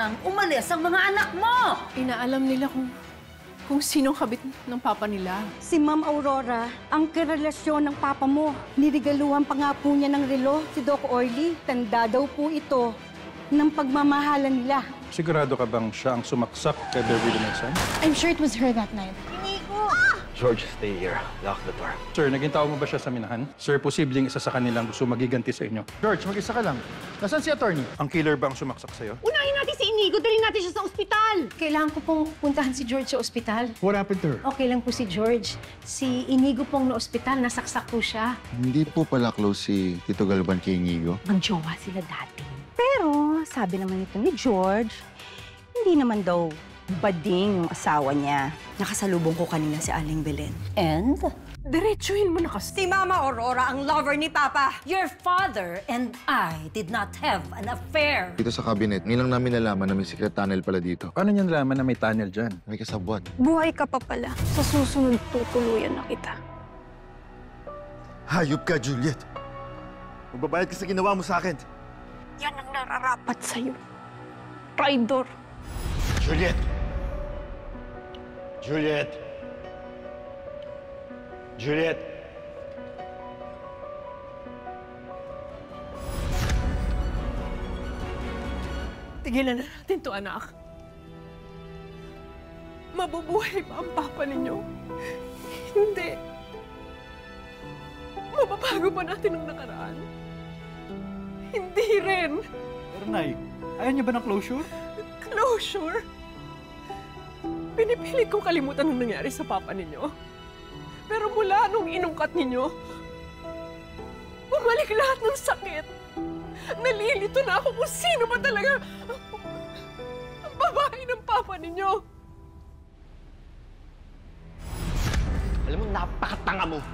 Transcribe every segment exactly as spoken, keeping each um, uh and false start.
nang umalis ang mga anak mo. Inaalam nila kung, kung sinong kabit ng papa nila. Si Ma'am Aurora, ang karelasyon ng papa mo. Nirigaluhan pa nga po niya ng relo si Doc Orly. Tanda daw po ito ng pagmamahalan nila. Sigurado ka bang siya ang sumaksak kay Beverly Nelson? I'm sure it was her that night. George, stay here. Lock the door. Sir, naging tao mo ba siya sa minahan? Sir, posibleng isa sa kanilang gusto magiganti sa inyo. George, mag-isa ka lang. Nasaan si attorney? Ang killer ba ang sumaksak sa'yo? Unahin natin si Inigo, dalhin natin siya sa ospital. Kailangan ko pong puntahan si George sa ospital. What happened to her? Okay lang po si George. Si Inigo pong na ospital, nasaksak po siya. Hindi po pala close si Tito Galvan kay Inigo. Magjowa sila dati. Pero sabi naman ito ni George, hindi naman daw bading yung asawa niya. Nakasalubong ko kanina si Aling Belen. And? Diretsuhin mo na kasi. Si Mama Aurora ang lover ni Papa. Your father and I did not have an affair. Dito sa cabinet, ngayon lang namin nalaman na may secret tunnel pala dito. Paano niyo nalaman na may tunnel dyan? May kasabwat. Buhay ka pa pala. Sa susunod, tutuluyan na kita. Hayop ka, Juliet! Magbabayad ka sa ginawa mo sa akin. Yan ang nararapat sa'yo. Traidor. Juliet! Juliet! Juliet! Tigilan na natin to, anak. Mabubuhay ba ang papa ninyo? Hindi. Mapapago ba natin ang nakaraan? Hindi rin. Pero, Nay, ayaw niyo ba ng closure? Closure? Pinipilit kong kalimutan ang nangyari sa papa ninyo. Pero mula nung inungkat ninyo, bumalik lahat ng sakit. Nalilito na ako kung sino ba talaga ang babae ng papa ninyo. Alam mo, napakatanga mo.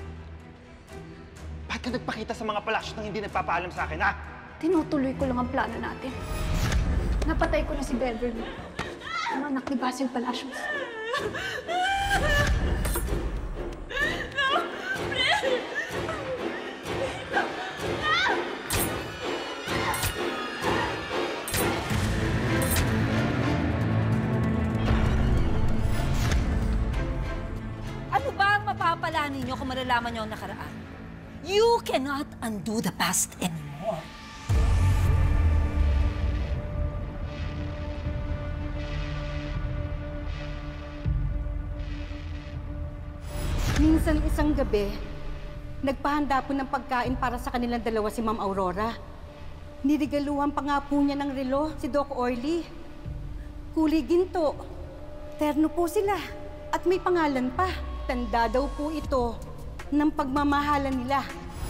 Bakit ka nagpakita sa mga palasyos nang hindi nagpapaalam sa akin, ha? Tinutuloy ko lang ang plano natin. Napatay ko na si Beverly. Ang anak ni Basil Palacios. Ano ba ang mapapala ninyo kung malalaman niyo ang nakaraan? You cannot undo the past anymore. Minsan isang gabi, nagpahanda po ng pagkain para sa kanilang dalawa si Ma'am Aurora. Nirigaluhan pa nga po niya ng relo si Doc Orly. Kulay ginto. Terno po sila. At may pangalan pa. Tanda daw po ito ng pagmamahalan nila.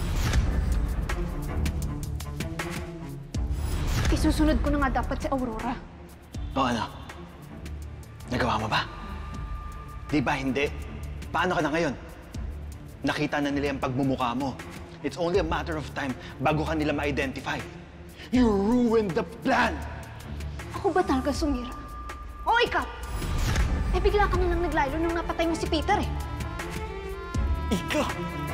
Isusunod ko na nga dapat si Aurora. O ano? Nagawa mo ba? Di ba hindi? Paano ka na ngayon? Nakita na nila yung pagmumukha mo. It's only a matter of time bago ka nila ma-identify. You ruined the plan! Ako ba talaga sumira? O ikaw? Eh bigla ka na lang naglaylo nung napatay mo si Peter eh. Ikaw!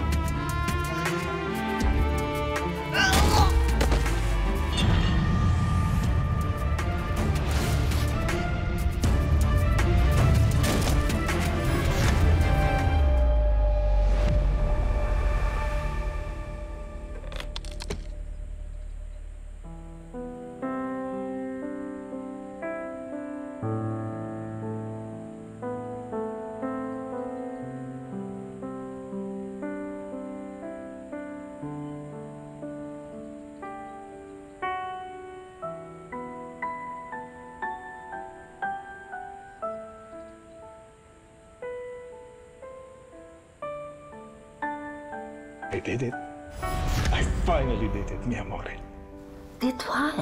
I did it. I finally did it, mi amore. Did what?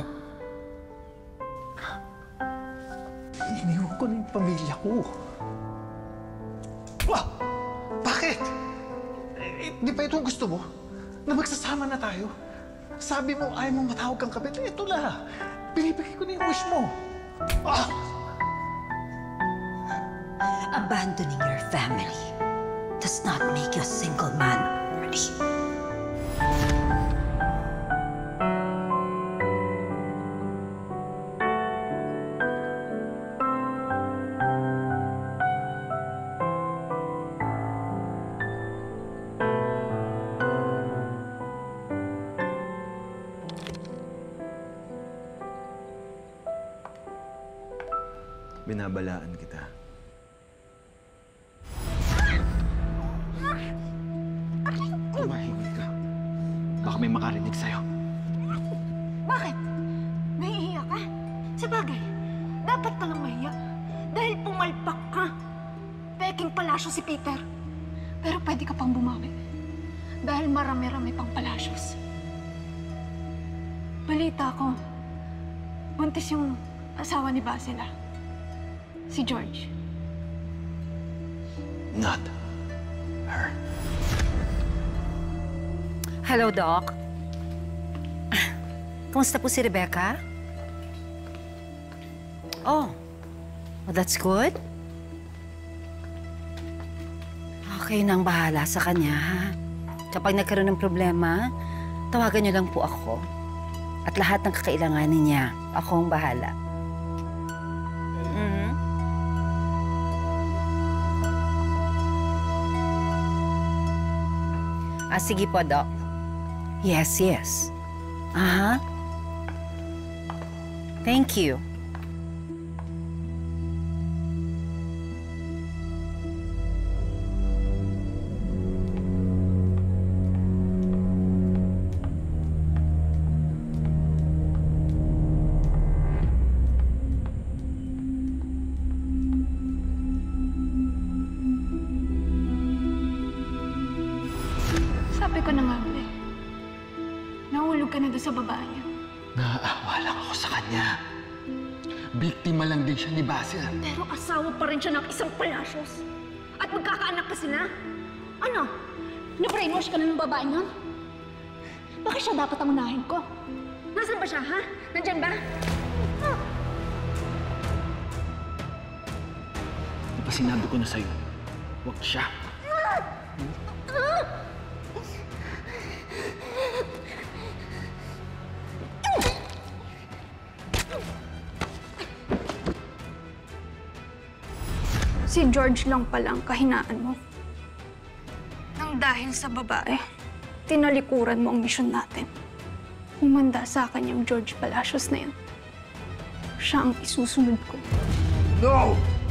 Iniwan ko na yung pamilya ko. Wow! Bakit? Eh, di ba ito ang gusto mo? Na magsasama na tayo? Sabi mo, ayaw mo matawag kang kabit. Ito na. Binibigay ko na yung wish mo. Ah! Abandoning your family does not make you a single man already. Binabalaan kita. Tumahimik ka. Baka may makarinig sa'yo. Bakit? Nahihiya ka? Sa bagay, dapat ka lang mahiya. Dahil pumalpak ka. Peking palasyo si Peter. Pero pwede ka pang bumawi. Dahil marami-rami pang palasyos. Balita ko, buntis yung asawa ni Basila. Si George. Not her. Hello, Doc. Kumusta po si Rebecca? Oh, well, that's good. Okay nang bahala sa kanya, ha? Kapag nagkaroon ng problema, tawagan niyo lang po ako. At lahat ng kakailanganin niya, ako ang bahala. Mm-hmm. Ah, sige po, Doc. Yes, yes. Aha. Thank you. Sabi ko na nga, ulit. Nahulog ka na doon sa babae niya. Naaawa lang ako sa kanya. Biktima lang din siya ni Basil. Pero asawa pa rin siya ng isang palasyos. At magkakaanak pa sila. Ano? Na-brainwash ka na ng babae nun? Bakit siya dapat ang unahin ko? Nasaan ba siya, ha? Nandyan ba? Huh? Di ba sinabi ko na sa'yo, huwag siya. Si George lang pala ang kahinaan mo. Nang dahil sa babae, tinalikuran mo ang misyon natin. Humanda sa akin yung George Palacios na yan. Siya ang isusunod ko. No!